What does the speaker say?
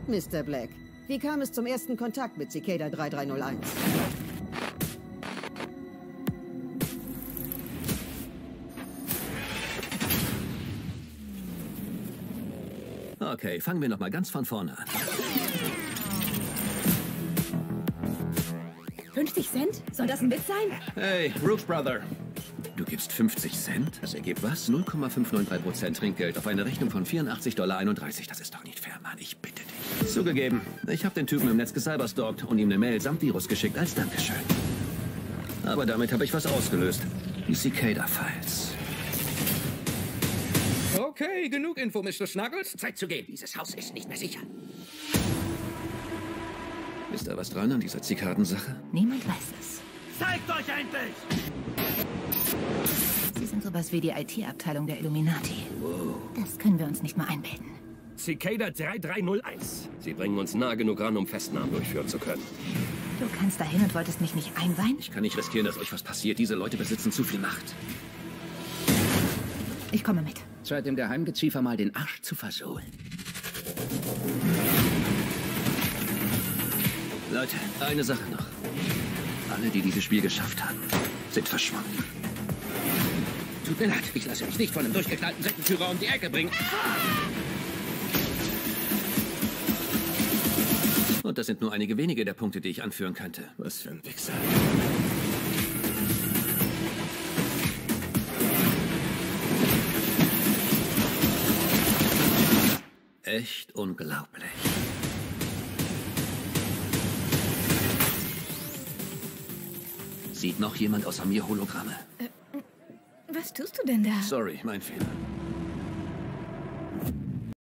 Mr. Black. Wie kam es zum ersten Kontakt mit Cicada 3301? Okay, fangen wir noch mal ganz von vorne an. 50 Cent? Soll das ein Witz sein? Hey, Brooks Brother. Du gibst 50 Cent? Das ergibt was? 0,593% Trinkgeld auf eine Rechnung von $84,31. Das ist doch nicht fair, Mann. Ich bitte dich. Zugegeben, ich habe den Typen im Netz gecyberstalkt und ihm eine Mail samt Virus geschickt als Dankeschön. Aber damit habe ich was ausgelöst. Die Cicada-Files. Okay, genug Info, Mr. Snuggles. Zeit zu gehen. Dieses Haus ist nicht mehr sicher. Ist da was dran an dieser Zikadensache? Niemand weiß es. Zeigt euch endlich! Sie sind sowas wie die IT-Abteilung der Illuminati. Wow. Das können wir uns nicht mal einbilden. Cicada 3301. Sie bringen uns nah genug ran, um Festnahmen durchführen zu können. Du kannst dahin und wolltest mich nicht einweihen? Ich kann nicht riskieren, dass euch was passiert. Diese Leute besitzen zu viel Macht. Ich komme mit. Zeit dem Geheimgeziefer mal den Arsch zu versohlen. Leute, eine Sache noch. Alle, die dieses Spiel geschafft haben, sind verschwunden. Tut mir leid, ich lasse mich nicht von einem durchgeknallten Sektenführer um die Ecke bringen. Und das sind nur einige wenige der Punkte, die ich anführen könnte. Was für ein Wichser. Echt unglaublich. Sieht noch jemand außer mir Hologramme? Was tust du denn da? Sorry, mein Fehler.